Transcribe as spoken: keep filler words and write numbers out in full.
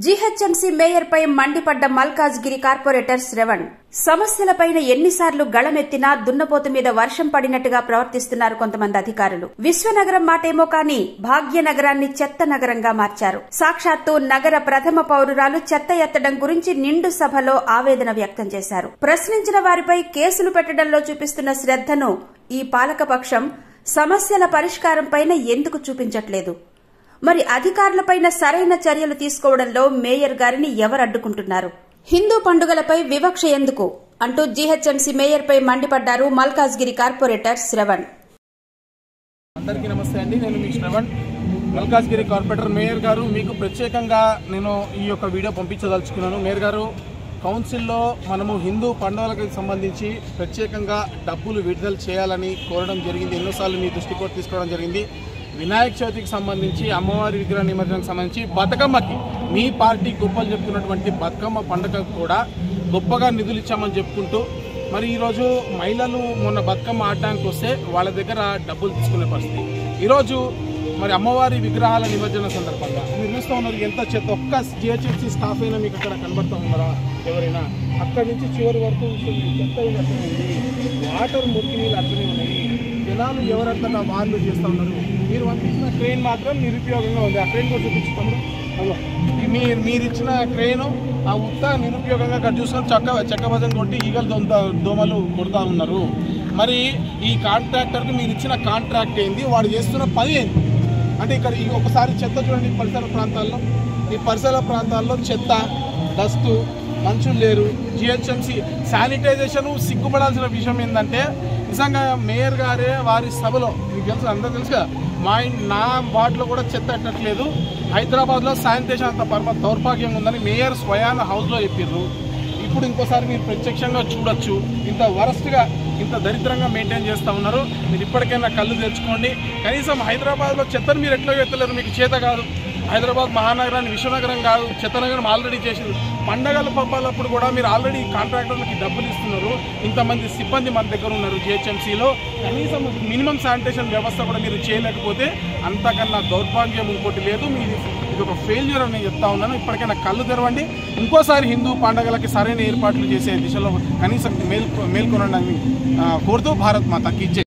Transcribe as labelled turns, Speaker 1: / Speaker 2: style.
Speaker 1: GHMC mayor పై మండిపడ్డ Malkajgiri corporator Shravan. సమస్యలపైన ఎన్నిసార్లు గళమెత్తినా దున్నపోతు మీద వర్షం పడినట్టుగా ప్రవర్తిస్తున్నారు కొంతమంది అధికారులు. విశ్వనగరం మాటేమో కానీ భాగ్యనగరాన్ని చెత్త నగరంగా మార్చారు. సాక్షాత్తు నగర ప్రథమ పౌరురాలు చెత్త ఎత్తడం గురించి నిండు సభలో ఆవేదన వ్యక్తం చేశారు. ప్రశ్నించిన వారిపై కేసులు పెట్టడంలో చూపిస్తున్న శ్రద్ధను ఈ పాలకపక్షం సమస్యల పరిష్కారంపైన ఎందుకు చూపించట్లేదు? మరి అధికారులపైన సరైన చర్యలు తీసుకోవడంలో మేయర్ గారిని ఎవరు అడ్డుకుంటున్నారు? హిందూ పండుగలపై వివక్ష ఎందుకు అంటూ జీహెచ్ఎంసీ మేయర్ పై మండిపడ్డారు మల్కాజ్గిరి కార్పొరేటర్ శ్రవణ్.
Speaker 2: అందరికీ నమస్తే అండి, నేను మీ శ్రవణ్. మల్కాజ్గిరి కార్పొరేటర్ మేయర్ గారు, మీకు ప్రత్యేకంగా నేను ఈ యొక్క వీడియో పంపించదలుచుకున్నాను. మేయర్ గారు, కౌన్సిల్లో మనము హిందూ పండుగలకు సంబంధించి ప్రత్యేకంగా డబ్బులు విడుదల చేయాలని కోరడం జరిగింది. ఎన్నోసార్లు మీ దృష్టి కూడా తీసుకోవడం జరిగింది. వినాయక చవితికి సంబంధించి, అమ్మవారి విగ్రహ నిమజ్జనానికి సంబంధించి, బతుకమ్మకి మీ పార్టీ గొప్పలు చెప్పుకున్నటువంటి బతుకమ్మ పండుగకు కూడా గొప్పగా నిధులు ఇచ్చామని చెప్పుకుంటూ, మరి ఈరోజు మహిళలు మొన్న బతుకమ్మ ఆడడానికి వస్తే వాళ్ళ దగ్గర డబ్బులు తీసుకునే పరిస్థితి. ఈరోజు మరి అమ్మవారి విగ్రహాల నిమజ్జన సందర్భంగా మీరు చూస్తూ ఉన్నారు ఎంత చెత్త. ఒక్క జిహెచ్ఎంసీ స్టాఫ్ అయినా మీకు అక్కడ కనబడుతూ ఉన్నారా? ఎవరైనా అక్కడి నుంచి చివరి వరకు చెత్త అట్లనే ఉంది, వాటర్ మురికి నీళ్ళు అట్లనే ఉన్నాయి. జనాలు ఎవరంతా వాళ్ళు చేస్తూ ఉన్నారు. మీరు పంపించిన ట్రైన్ మాత్రం నిరుపయోగంగా ఉంది. ఆ ట్రైన్ కూడా చూపించుతాము. మీరు మీరు ఇచ్చిన ట్రైను ఆ ఉత్త నిరుపయోగంగా అక్కడ చూసుకొని చక్క చెక్కబజం కొట్టి ఈగలు దొంత దోమలు కొడుతూ ఉన్నారు. మరి ఈ కాంట్రాక్టర్కి మీరు ఇచ్చిన కాంట్రాక్ట్ ఏంది, వాడు చేస్తున్న పని ఏంది అంటే ఇక్కడ ఒకసారి చెత్త చూడండి. పరిసర ప్రాంతాల్లో ఈ పరిసర ప్రాంతాల్లో చెత్త, డస్టు, మనుషులు లేరు. జిహెచ్ఎంసీ శానిటైజేషన్ సిగ్గుపడాల్సిన విషయం ఏంటంటే, నిజంగా మేయర్ గారే వారి సభలో, మీకు తెలుసు, అందరూ తెలుసు కదా, మా నా వార్డులో కూడా చెత్త ఎట్టట్లేదు, హైదరాబాద్లో శానిటేషన్ అంత పరమ దౌర్భాగ్యంగా ఉందని మేయర్ స్వయాన హౌస్లో చెప్పారు. ఇప్పుడు ఇంకోసారి మీరు ప్రత్యక్షంగా చూడొచ్చు. ఇంత వరస్ట్గా, ఇంత దరిద్రంగా మెయింటైన్ చేస్తూ ఉన్నారు. మీరు ఇప్పటికైనా కళ్ళు తెచ్చుకోండి. కనీసం హైదరాబాద్లో చెత్తను మీరు ఎట్లా ఎత్తలేరు, మీకు చేత కాదు. హైదరాబాద్ మహానగరాన్ని విశ్వనగరం కాదు, చెత్త నగరం ఆల్రెడీ చేసింది. పండగల పబ్బాలప్పుడు కూడా మీరు ఆల్రెడీ కాంట్రాక్టర్లకి డబ్బులు ఇస్తున్నారు. ఇంతమంది సిబ్బంది మన దగ్గర ఉన్నారు జిహెచ్ఎంసీలో. కనీసం మినిమం శానిటేషన్ వ్యవస్థ కూడా మీరు చేయలేకపోతే అంతకన్నా దౌర్భాగ్యం ఇంకోటి లేదు. మీరు ఇది ఒక ఫెయిల్యూర్ అని చెప్తా ఉన్నాను. ఇప్పటికైనా కళ్ళు తెరవండి. ఇంకోసారి హిందూ పండుగలకి సరైన ఏర్పాట్లు చేసే దిశలో కనీసం మేల్కొ మేల్కొనడానికి కోరుతూ భారత్ మాతకి జై.